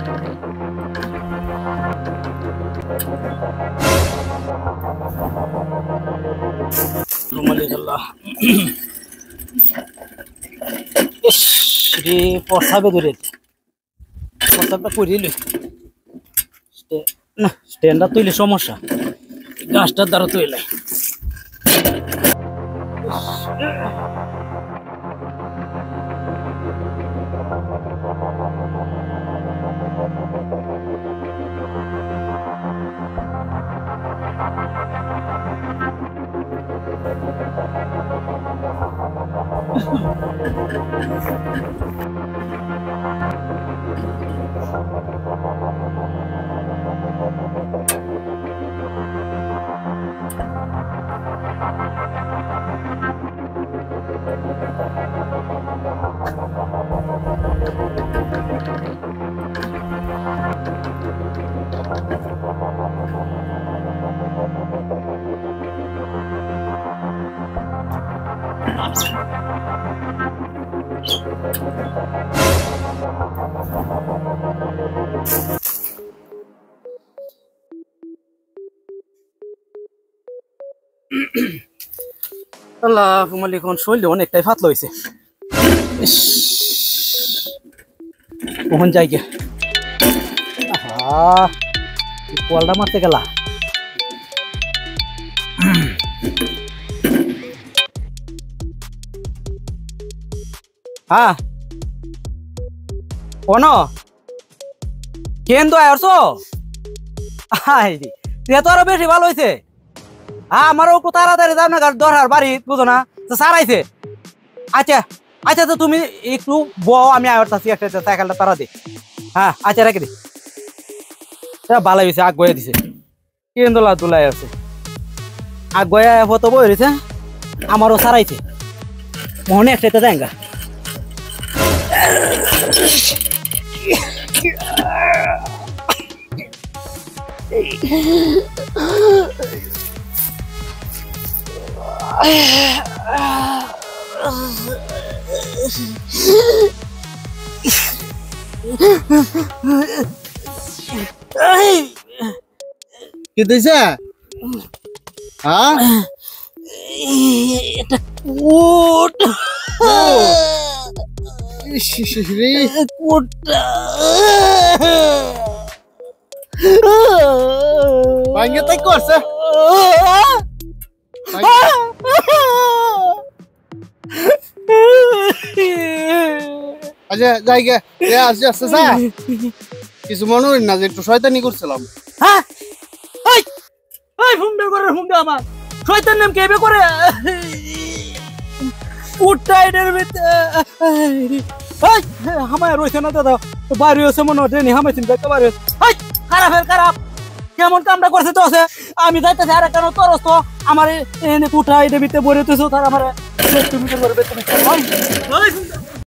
প্রসাবে ধরে প্রসাবটা করিল না স্ট্যান্ডার তৈলে সমস্যা গাছটার দ্বারা তৈলে শরীরে অনেকটাই ফাতলা হয়েছে কখন যাই গে কলটা মারতে গেলা হ্যাঁ কোন কেন তো আসছো তো আরো বেশি ভালো হয়েছে আমারও একটু তাড়াতাড়ি যাও না দরকার বাড়ি বুঝো না সারাইছে আচ্ছা আচ্ছা তো তুমি একটু বও আমি আসতেছি একটা সাইকেলটা তারা দি হ্যাঁ আচ্ছা রেখে দি ভালো হয়েছে আগ গয়ে দিছে কেন দোলা দোলাই আছে আগ গয়া ফটো বই রয়েছে আমারও সারাইছে মনে একটাতে দেঙ্গা কি দিছে হ্যাঁ এটা কোট শিশিরি কোটটা ভাঙে তাই করছে আচ্ছা যাই গে আসছে আসছে কিছু মনে হয় না যে একটু শয়তানি করছিলাম হ্যাঁ হুমডে করে হুমডে আমার শয়তান নাম কেবে করে উঠাইডের ভিতরে হামায় রইছে না দাদা বাড়ি হচ্ছে মনে হচ্ছে নি হামাইছেন দেখতে বাড়ি খারাপ খারাপ কেমন কামটা করছে তো আছে আমি যাইতেছি আর কেন তরস তো আমার এনে উঠাইডের ভিতরে বলে তুইছো তার আমার তুমি